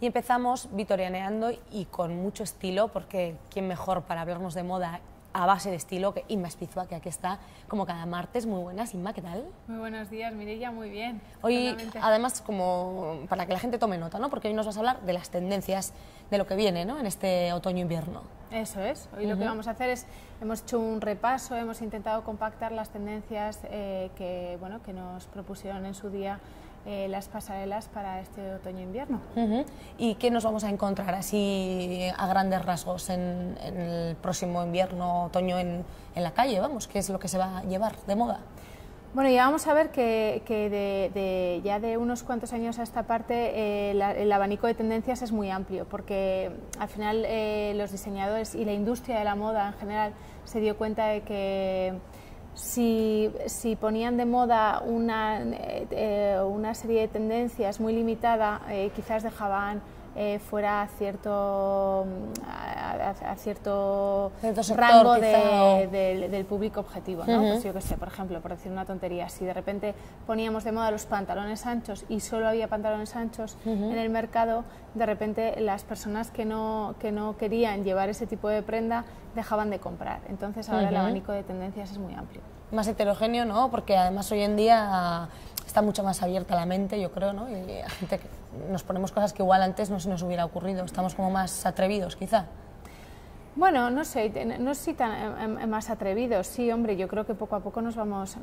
Y empezamos vitorianeando y con mucho estilo, porque quién mejor para hablarnos de moda a base de estilo que Inma Espizua, que aquí está como cada martes. Muy buenas, Inma, ¿qué tal? Muy buenos días, Mireia, muy bien. Hoy, Totalmente. además, como para que la gente tome nota, ¿no? Porque hoy nos vas a hablar de las tendencias de lo que viene, ¿no? En este otoño-invierno. Eso es, hoy lo que vamos a hacer es, hemos hecho un repaso, hemos intentado compactar las tendencias que nos propusieron en su día las pasarelas para este otoño-invierno. ¿Y qué nos vamos a encontrar así a grandes rasgos en el próximo invierno, otoño en la calle? Vamos, ¿qué es lo que se va a llevar de moda? Bueno, ya vamos a ver que ya de unos cuantos años a esta parte el abanico de tendencias es muy amplio, porque al final los diseñadores y la industria de la moda en general se dio cuenta de que si ponían de moda una serie de tendencias muy limitada, quizás dejaban fuera a cierto rango del público objetivo, ¿no? Pues yo qué sé, por ejemplo, por decir una tontería, si de repente poníamos de moda los pantalones anchos y solo había pantalones anchos en el mercado, de repente las personas que no querían llevar ese tipo de prenda dejaban de comprar. Entonces ahora el abanico de tendencias es muy amplio. Más heterogéneo, ¿no? Porque además hoy en día está mucho más abierta la mente, yo creo, ¿no? Y la gente nos ponemos cosas que igual antes no se nos hubiera ocurrido, estamos como más atrevidos, quizá. Bueno, no sé si tan más atrevidos, sí, hombre, yo creo que poco a poco nos vamos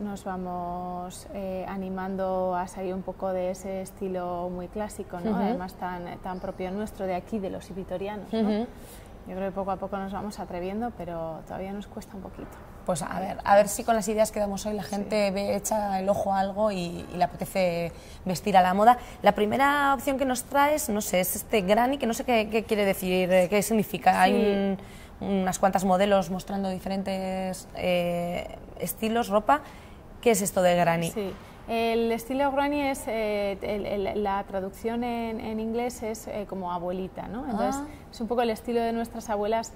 animando a salir un poco de ese estilo muy clásico, ¿no? Además tan propio nuestro de aquí, de los vitorianos, ¿no? Yo creo que poco a poco nos vamos atreviendo, pero todavía nos cuesta un poquito. Pues a ver si con las ideas que damos hoy la gente ve, echa el ojo a algo y le apetece vestir a la moda. La primera opción que nos traes, no sé, es este granny, que no sé qué quiere decir, qué significa. Sí. Hay unas cuantas modelos mostrando diferentes estilos, ropa. ¿Qué es esto de granny? Sí. El estilo granny es, la traducción en inglés es como abuelita, ¿no? Entonces es un poco el estilo de nuestras abuelas,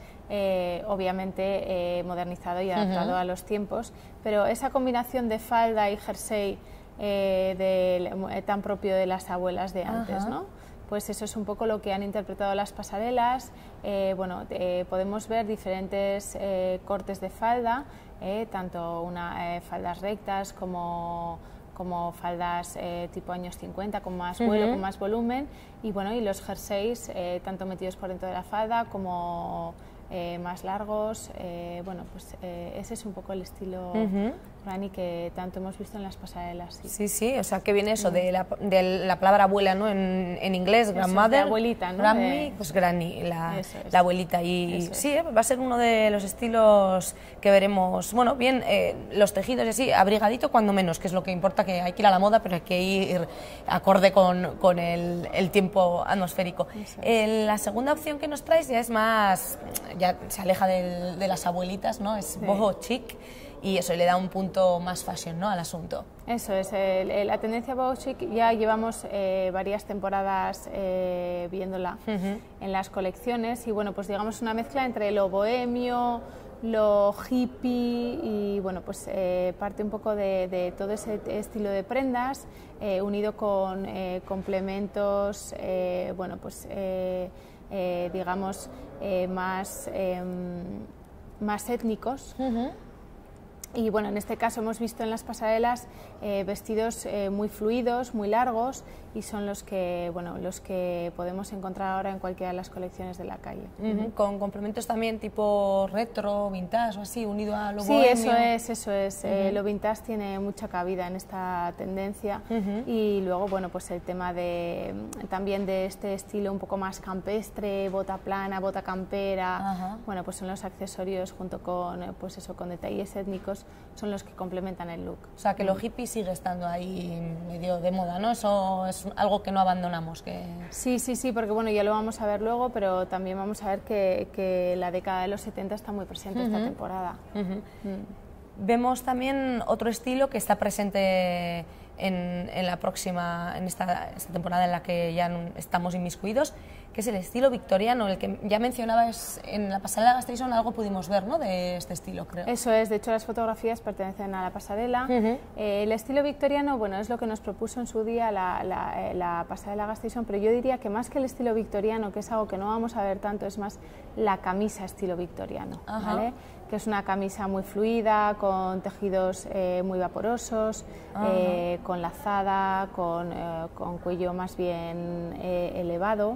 obviamente modernizado y adaptado a los tiempos, pero esa combinación de falda y jersey tan propio de las abuelas de antes, ¿no? Pues eso es un poco lo que han interpretado las pasarelas. Podemos ver diferentes cortes de falda, tanto faldas rectas como faldas tipo años 50 con más vuelo, con más volumen, y bueno, y los jerseys tanto metidos por dentro de la falda como más largos. Bueno, pues ese es un poco el estilo granny que tanto hemos visto en las pasarelas. Sí, o sea, que viene eso de la palabra abuela, ¿no? En inglés, grandmother, de abuelita, ¿no? Granny, pues granny, la abuelita. Y sí, va a ser uno de los estilos que veremos, bueno, bien, los tejidos y así, abrigadito cuando menos, que es lo que importa, que hay que ir a la moda, pero hay que ir acorde con el tiempo atmosférico. La segunda opción que nos traes ya es más, ya se aleja de las abuelitas, ¿no? Es boho chic. Y eso le da un punto más fashion, ¿no?, al asunto. Eso es, la tendencia boho chic ya llevamos varias temporadas viéndola en las colecciones, y bueno, pues digamos una mezcla entre lo bohemio, lo hippie, y bueno, pues parte un poco de todo ese estilo de prendas unido con complementos, bueno, pues digamos más étnicos. Y bueno, en este caso hemos visto en las pasarelas vestidos muy fluidos, muy largos, y son los que podemos encontrar ahora en cualquiera de las colecciones de la calle. Con complementos también tipo retro, vintage o así, unido a lo bohemio. Sí, eso es. Lo vintage tiene mucha cabida en esta tendencia, y luego, bueno, pues el tema también de este estilo un poco más campestre, bota plana, bota campera, bueno, pues son los accesorios junto con, pues eso, con detalles étnicos, son los que complementan el look. O sea, que lo hippie sigue estando ahí medio de moda, ¿no? Eso es algo que no abandonamos. Sí, porque bueno, ya lo vamos a ver luego, pero también vamos a ver que la década de los 70 está muy presente esta temporada. Vemos también otro estilo que está presente en esta temporada en la que ya estamos inmiscuidos, que es el estilo victoriano, el que ya mencionabas en la pasarela Gasteiz, algo pudimos ver, ¿no?, de este estilo, creo. Eso es, de hecho las fotografías pertenecen a la pasarela. El estilo victoriano, bueno, es lo que nos propuso en su día la pasarela Gasteiz, pero yo diría que más que el estilo victoriano, que es algo que no vamos a ver tanto, es más la camisa estilo victoriano, ¿vale? Que es una camisa muy fluida, con tejidos muy vaporosos, con lazada, con cuello más bien elevado,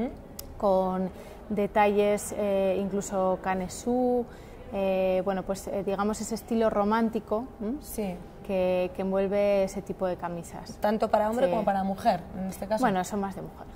con detalles incluso canesú, bueno, pues digamos ese estilo romántico que envuelve ese tipo de camisas. Tanto para hombre como para mujer, en este caso. Bueno, son más de mujer,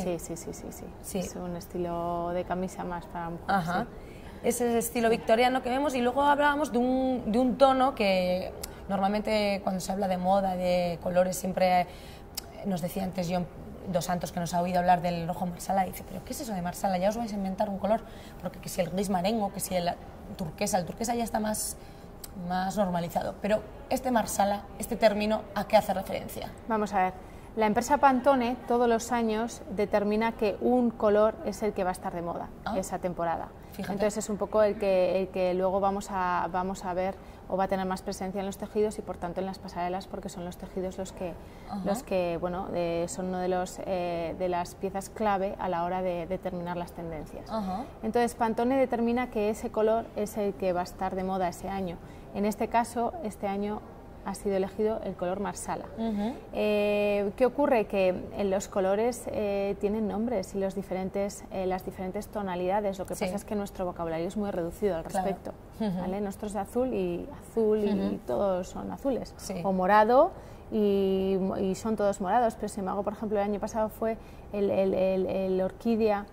sí. Es un estilo de camisa más para mujer. Ese estilo victoriano que vemos, y luego hablábamos de un tono que normalmente cuando se habla de moda, de colores, siempre nos decía antes John Dos Santos, que nos ha oído hablar del rojo marsala, y dice, pero ¿qué es eso de marsala? Ya os vais a inventar un color, porque que si el gris marengo, que si el turquesa ya está más normalizado, pero este marsala, este término, ¿a qué hace referencia? Vamos a ver, la empresa Pantone todos los años determina que un color es el que va a estar de moda esa temporada. Fíjate. Entonces es un poco el que luego vamos a ver o va a tener más presencia en los tejidos y por tanto en las pasarelas, porque son los tejidos los que bueno, son uno de las piezas clave a la hora de determinar las tendencias. Entonces Pantone determina que ese color es el que va a estar de moda ese año. En este caso, este año ha sido elegido el color marsala. ¿Qué ocurre? Que los colores tienen nombres y las diferentes tonalidades. Lo que pasa es que nuestro vocabulario es muy reducido al respecto. ¿Vale? Nuestro es azul y todos son azules. O morado y son todos morados. Pero sin embargo, por ejemplo, el año pasado fue el orquídea,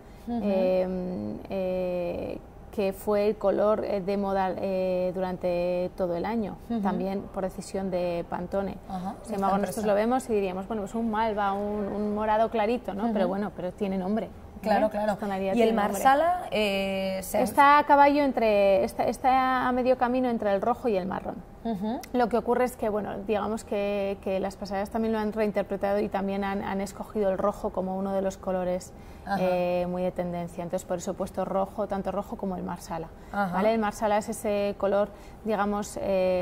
que fue el color de moda durante todo el año, también por decisión de Pantone. Sin embargo, nosotros lo vemos y diríamos, bueno, pues un malva, un morado clarito, ¿no? Pero bueno, pero tiene nombre. Claro. ¿Y el marsala? Está a caballo está a medio camino entre el rojo y el marrón. Lo que ocurre es que, bueno, digamos que las pasarelas también lo han reinterpretado y también han escogido el rojo como uno de los colores muy de tendencia. Entonces, por eso he puesto rojo, tanto rojo como el marsala. ¿Vale? El marsala es ese color, digamos,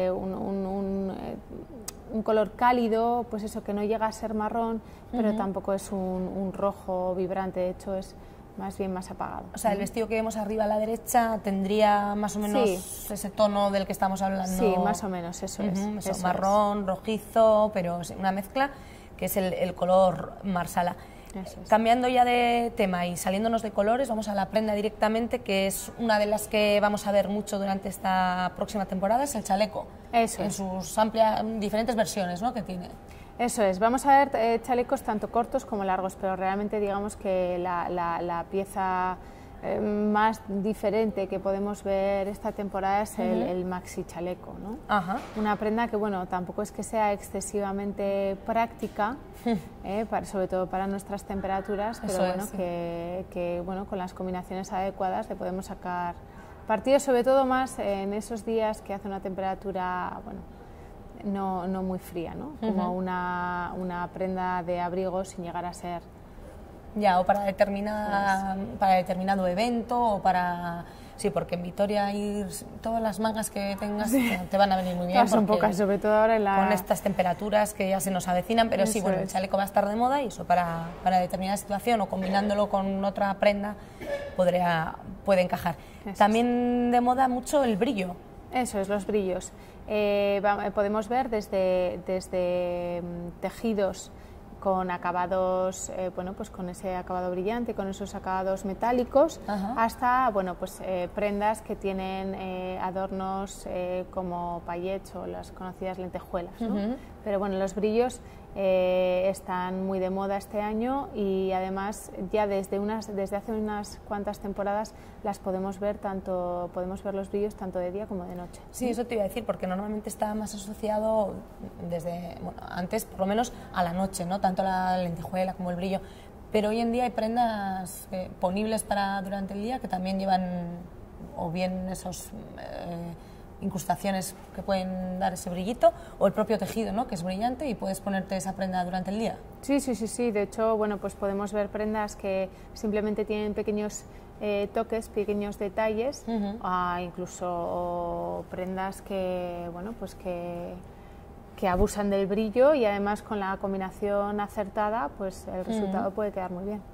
un color cálido, pues eso, que no llega a ser marrón, pero tampoco es un rojo vibrante, de hecho es más bien más apagado. O sea, el vestido que vemos arriba a la derecha tendría más o menos ese tono del que estamos hablando. Sí, más o menos, eso es. Marrón, rojizo, pero una mezcla que es el color marsala. Cambiando ya de tema y saliéndonos de colores, vamos a la prenda directamente, que es una de las que vamos a ver mucho durante esta próxima temporada, es el chaleco. Eso en es. sus diferentes versiones, ¿no?, que tiene. Eso es, vamos a ver chalecos tanto cortos como largos, pero realmente digamos que la pieza más diferente que podemos ver esta temporada es el maxi chaleco, ¿no? Una prenda que, bueno, tampoco es que sea excesivamente práctica, sobre todo para nuestras temperaturas, pero bueno, que bueno, con las combinaciones adecuadas le podemos sacar partido, sobre todo más en esos días que hace una temperatura, bueno, no muy fría, ¿no? Como una prenda de abrigo sin llegar a ser... Ya, o para determinado evento, o para... Sí, porque en Vitoria todas las mangas que tengas te van a venir muy bien. Son pocas, sobre todo ahora con estas temperaturas que ya se nos avecinan, pero sí, bueno, el chaleco va a estar de moda y eso para determinada situación o combinándolo con otra prenda puede encajar. También de moda mucho el brillo. Eso es, los brillos. Podemos ver desde tejidos con acabados, bueno, pues con ese acabado brillante, con esos acabados metálicos, hasta, bueno, pues prendas que tienen adornos como paillettes o las conocidas lentejuelas, ¿no? Pero bueno, los brillos están muy de moda este año y además ya desde hace unas cuantas temporadas podemos ver los brillos tanto de día como de noche. Sí, eso te iba a decir, porque normalmente está más asociado antes por lo menos a la noche, ¿no? Tanto la lentejuela como el brillo, pero hoy en día hay prendas ponibles para durante el día que también llevan o bien esos incrustaciones que pueden dar ese brillito, o el propio tejido, ¿no? Que es brillante y puedes ponerte esa prenda durante el día. Sí, de hecho, bueno, pues podemos ver prendas que simplemente tienen pequeños toques, pequeños detalles, incluso prendas que, bueno, pues que abusan del brillo, y además con la combinación acertada, pues el resultado puede quedar muy bien.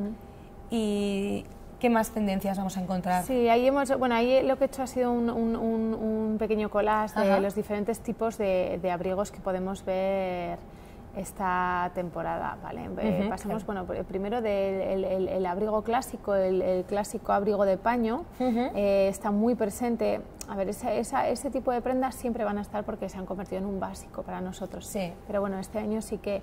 ¿Y qué más tendencias vamos a encontrar? Sí, ahí lo que he hecho ha sido un pequeño collage de los diferentes tipos de abrigos que podemos ver esta temporada, ¿vale? Pasamos, bueno, primero del abrigo clásico, el clásico abrigo de paño, está muy presente. A ver, ese tipo de prendas siempre van a estar porque se han convertido en un básico para nosotros. Sí. Pero bueno, este año sí que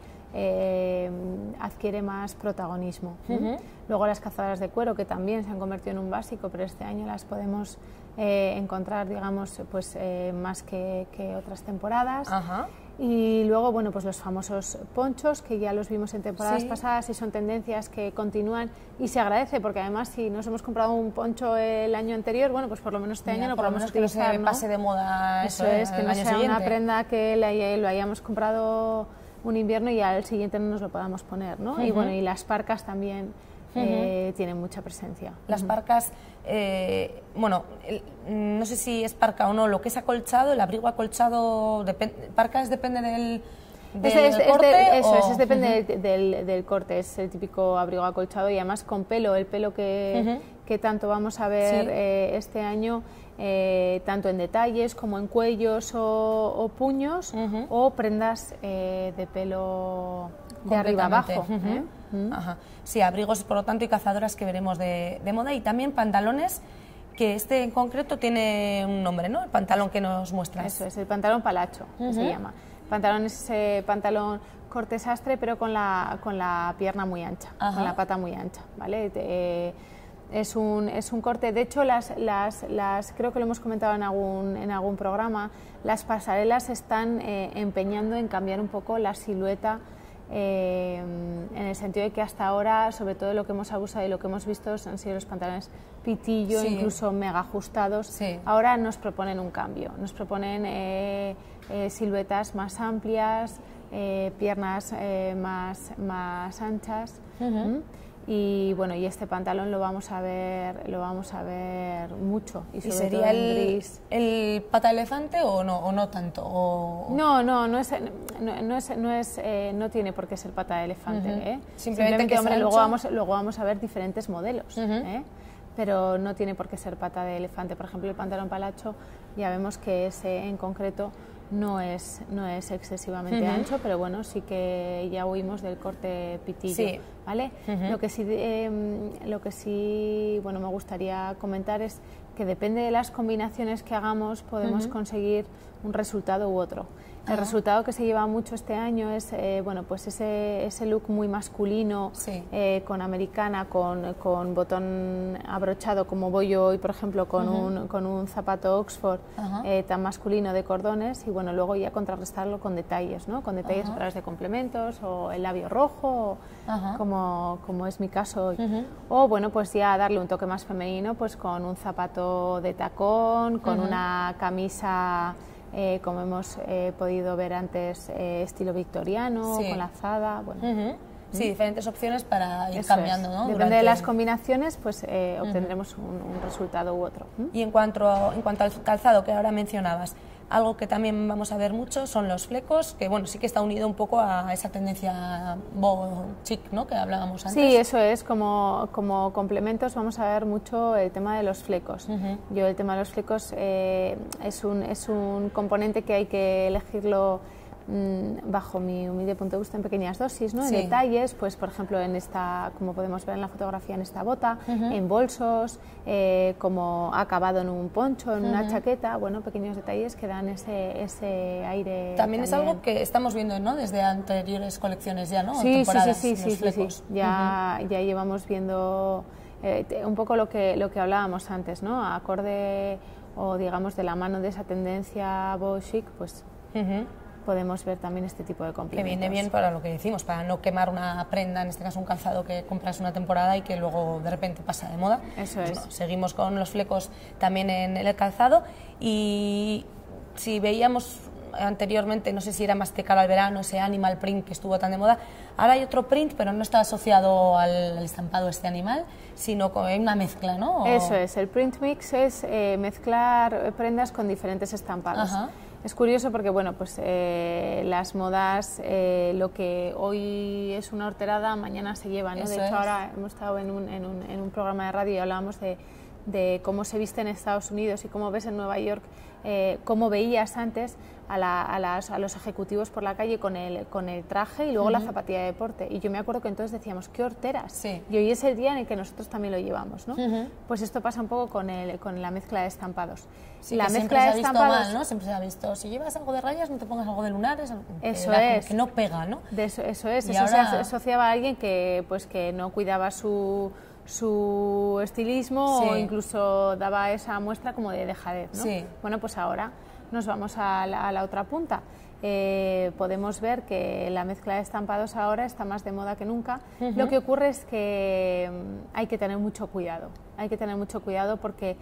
adquiere más protagonismo. Luego las cazadoras de cuero, que también se han convertido en un básico, pero este año las podemos encontrar, digamos, pues más que otras temporadas. Y luego, bueno, pues los famosos ponchos, que ya los vimos en temporadas pasadas y son tendencias que continúan, y se agradece, porque además si nos hemos comprado un poncho el año anterior, bueno, pues por lo menos este año lo podemos utilizar, que no se pase de moda. Eso es, que no sea una prenda que lo hayamos comprado un invierno y al siguiente no nos lo podamos poner, ¿no? Y bueno, y las parcas también tienen mucha presencia. Las parcas, bueno, no sé si es parca o no, lo que es acolchado, el abrigo acolchado, parcas depende del corte. Depende del corte, es el típico abrigo acolchado, y además con pelo, el pelo que tanto vamos a ver este año, tanto en detalles como en cuellos o puños, o prendas de pelo de arriba abajo. Sí, abrigos, por lo tanto, y cazadoras que veremos de moda, y también pantalones, que este en concreto tiene un nombre, ¿no? El pantalón que nos muestras. Eso es, el pantalón palacho, que se llama. Pantalón es pantalón corte sastre, pero con la pierna muy ancha, con la pata muy ancha, ¿vale? Es un corte, de hecho, creo que lo hemos comentado en algún programa, las pasarelas están empeñando en cambiar un poco la silueta, en el sentido de que hasta ahora, sobre todo lo que hemos abusado y lo que hemos visto han sido los pantalones pitillo, incluso mega ajustados. Ahora nos proponen un cambio, nos proponen siluetas más amplias, piernas más anchas. Y bueno, y este pantalón lo vamos a ver mucho, y sobre sería todo en gris. ¿El pata elefante o no tanto? No tiene por qué ser pata de elefante. Simplemente hombre, luego vamos a ver diferentes modelos, pero no tiene por qué ser pata de elefante. Por ejemplo, el pantalón palacho, ya vemos que ese en concreto no es excesivamente ancho, pero bueno, sí que ya huimos del corte pitillo, ¿vale? Lo que sí, bueno, me gustaría comentar es que depende de las combinaciones que hagamos, podemos conseguir un resultado u otro. El resultado que se lleva mucho este año es bueno, pues ese look muy masculino, con americana, con botón abrochado, como voy yo hoy, por ejemplo, con un zapato Oxford tan masculino de cordones, y bueno, luego ya contrarrestarlo con detalles, ¿no? Con detalles a través de complementos, o el labio rojo, como es mi caso hoy. O bueno, pues ya darle un toque más femenino, pues con un zapato de tacón, con una camisa, como hemos podido ver antes, estilo victoriano, con lazada, bueno. Sí, diferentes opciones para ir cambiando, ¿no? Depende de las combinaciones, pues obtendremos un resultado u otro. Y en cuanto al calzado que ahora mencionabas, algo que también vamos a ver mucho son los flecos, que bueno, sí que está unido un poco a esa tendencia boho chic, ¿no? Que hablábamos antes. Sí, eso es, como complementos vamos a ver mucho el tema de los flecos. Yo el tema de los flecos es un componente que hay que elegirlo bajo mi humilde punto de vista en pequeñas dosis, ¿no? En detalles, pues por ejemplo en esta, como podemos ver en la fotografía, en esta bota, en bolsos, como acabado en un poncho, en una chaqueta, bueno, pequeños detalles que dan ese aire. También es algo que estamos viendo, ¿no? Desde anteriores colecciones ya, ¿no? Sí. Ya llevamos viendo un poco lo que hablábamos antes, ¿no? Acorde, o digamos de la mano de esa tendencia boho chic, pues podemos ver también este tipo de complementos. Que viene bien para lo que decimos, para no quemar una prenda, en este caso un calzado que compras una temporada y que luego de repente pasa de moda. Eso pues es. No, seguimos con los flecos también en el calzado, y si veíamos anteriormente, no sé si era más de cara al verano, ese animal print que estuvo tan de moda, ahora hay otro print, pero no está asociado al estampado este animal, sino con una mezcla, ¿no? Eso es, el print mix es mezclar prendas con diferentes estampados. Ajá. Es curioso porque, bueno, pues las modas, lo que hoy es una horterada, mañana se lleva, ¿no? Eso de hecho, es. ahora hemos estado en un programa de radio y hablábamos de cómo se viste en Estados Unidos y cómo ves en Nueva York, cómo veías antes a los ejecutivos por la calle con el traje y luego la zapatilla de deporte. Y yo me acuerdo que entonces decíamos, ¡qué horteras! Sí. Y hoy es el día en el que nosotros también lo llevamos, ¿no? Pues esto pasa un poco con la mezcla de estampados. Sí, la que mezcla siempre se de ha visto estampados, mal, ¿no? Siempre se ha visto, si llevas algo de rayas, no te pongas algo de lunares, eso como es. que no pega, ¿no? Eso es, Y eso ahora... se asociaba a alguien que no cuidaba su estilismo, sí. o incluso daba esa muestra como de dejadez, ¿no? Sí. Bueno, pues ahora nos vamos a la otra punta. Podemos ver que la mezcla de estampados ahora está más de moda que nunca. Lo que ocurre es que hay que tener mucho cuidado, porque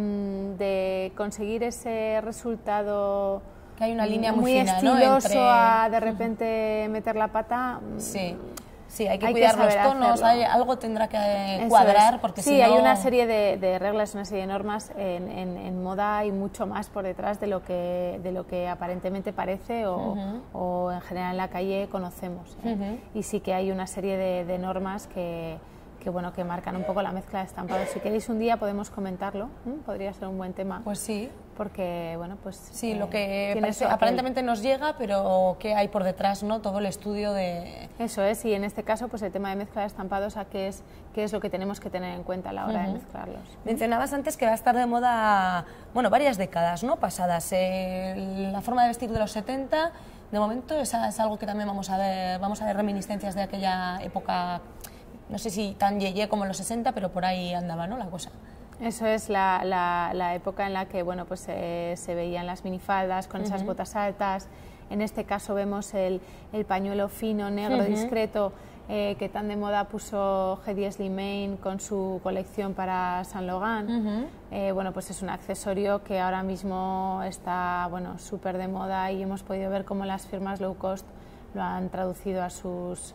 de conseguir ese resultado que hay una línea muy fina, estiloso, ¿no? Entre... a de repente meter la pata. Sí. Sí, hay que cuidar los tonos, algo tendrá que Eso cuadrar, es. porque sí, si no... hay una serie de reglas, una serie de normas en moda, y mucho más por detrás de lo que aparentemente parece o en general en la calle conocemos. Y sí que hay una serie de normas que marcan un poco la mezcla de estampados. Si queréis un día podemos comentarlo, podría ser un buen tema. Pues sí. Porque, bueno, pues... Sí, lo que aparentemente nos llega, pero qué hay por detrás, ¿no? Todo el estudio de... Eso es, y en este caso, pues el tema de mezcla de estampados, qué es lo que tenemos que tener en cuenta a la hora de mezclarlos. Mencionabas antes que va a estar de moda, bueno, varias décadas, ¿no? Pasadas. La forma de vestir de los 70, de momento, es algo que también vamos a ver reminiscencias de aquella época, no sé si tan yeye como en los 60, pero por ahí andaba, ¿no? La cosa. Eso es la época en la que, bueno, pues se veían las minifaldas con esas botas altas. En este caso vemos el pañuelo fino, negro, discreto, que tan de moda puso Hedy Slimane con su colección para Saint Laurent. Bueno, pues es un accesorio que ahora mismo está, bueno, súper de moda, y hemos podido ver cómo las firmas low cost lo han traducido a sus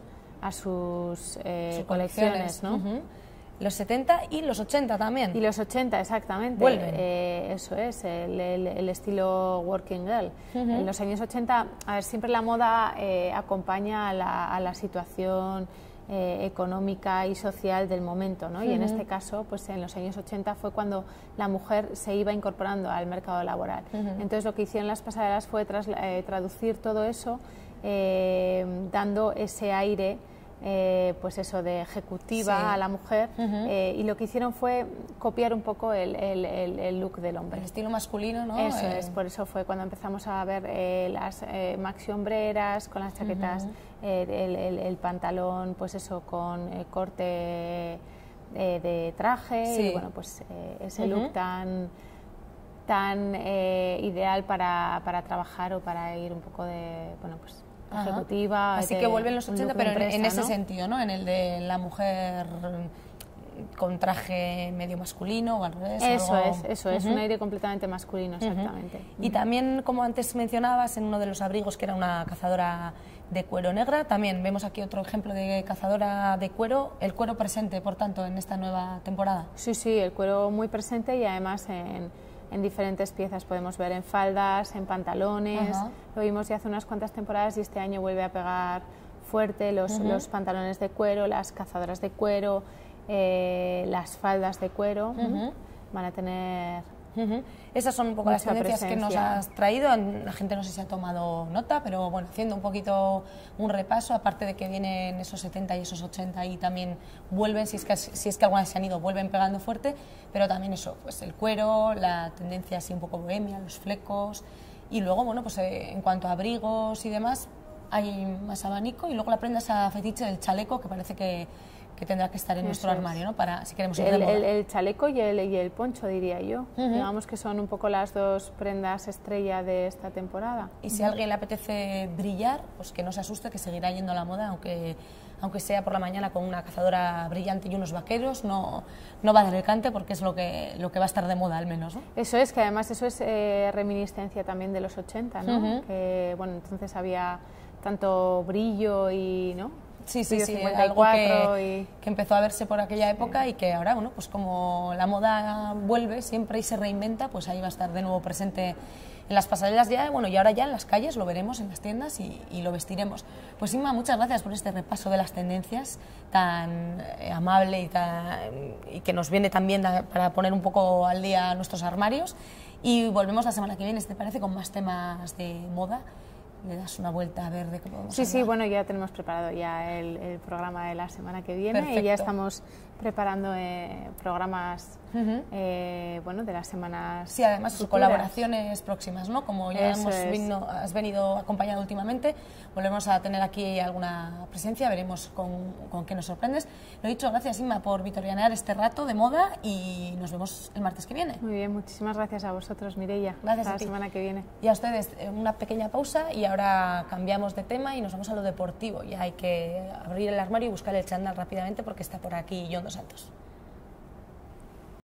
colecciones, ¿no? Los 70 y los 80 también. Y los 80, exactamente. Vuelven. Eso es, el estilo working girl. En los años 80, a ver, siempre la moda acompaña a la situación económica y social del momento, ¿no? Y en este caso, pues en los años 80 fue cuando la mujer se iba incorporando al mercado laboral. Entonces lo que hicieron las pasarelas fue traducir todo eso, dando ese aire, pues eso, de ejecutiva a la mujer, y lo que hicieron fue copiar un poco el look del hombre. El estilo masculino, ¿no? Eso es, por eso fue cuando empezamos a ver las maxi hombreras con las chaquetas, el pantalón, pues eso, con corte de traje, y bueno, pues ese look tan ideal para trabajar o para ir un poco de, bueno, pues ejecutiva. Así que vuelven los 80, pero empresa, en ese ¿no? sentido, ¿no? En el de la mujer con traje medio masculino o al revés. Eso es, un aire completamente masculino, exactamente. Y también, como antes mencionabas, en uno de los abrigos, que era una cazadora de cuero negra, también vemos aquí otro ejemplo de cazadora de cuero, el cuero presente, por tanto, en esta nueva temporada. Sí, el cuero muy presente, y además en diferentes piezas. Podemos ver en faldas, en pantalones. Lo vimos ya hace unas cuantas temporadas, y este año vuelve a pegar fuerte los pantalones de cuero, las cazadoras de cuero, las faldas de cuero. Van a tener... Esas son un poco las tendencias que nos has traído. La gente no sé si ha tomado nota, pero bueno, haciendo un poquito un repaso, aparte de que vienen esos 70 y esos 80 y también vuelven, si es que algunas se han ido, vuelven pegando fuerte, pero también eso, pues el cuero, la tendencia así un poco bohemia, los flecos, y luego, bueno, pues en cuanto a abrigos y demás, hay más abanico, y luego la prenda esa fetiche del chaleco, que parece que que tendrá que estar en nuestro armario, ¿no? Para si queremos ir de moda. El chaleco y el poncho, diría yo. Digamos que son un poco las dos prendas estrella de esta temporada. Y si a alguien le apetece brillar, pues que no se asuste, que seguirá yendo a la moda, aunque sea por la mañana con una cazadora brillante y unos vaqueros, no va a dar el cante porque es lo que va a estar de moda al menos, ¿no? Eso es, que además eso es reminiscencia también de los 80, ¿no? Que, bueno, entonces había tanto brillo y, ¿no? Sí, algo que empezó a verse por aquella época y que ahora, bueno, pues como la moda vuelve siempre y se reinventa, pues ahí va a estar de nuevo presente en las pasarelas ya, bueno, y ahora ya en las calles lo veremos en las tiendas y lo vestiremos. Pues Inma, muchas gracias por este repaso de las tendencias tan amable y que nos viene también para poner un poco al día nuestros armarios, y volvemos la semana que viene, si te parece, con más temas de moda. Le das una vuelta a ver de qué podemos hablar. Sí, bueno, ya tenemos preparado ya el programa de la semana que viene. Perfecto. Y ya estamos preparando programas bueno, de las semanas sí, además futuras. Colaboraciones próximas, ¿no? Como ya has venido acompañado últimamente, volvemos a tener aquí alguna presencia, veremos con qué nos sorprendes. Lo dicho, gracias Inma por vitorianear este rato de moda y nos vemos el martes que viene. Muy bien, muchísimas gracias a vosotros, Mireia. Gracias Hasta la semana que viene. Y a ustedes, una pequeña pausa y ahora cambiamos de tema y nos vamos a lo deportivo. Ya hay que abrir el armario y buscar el chándal rápidamente porque está por aquí John Dos Santos.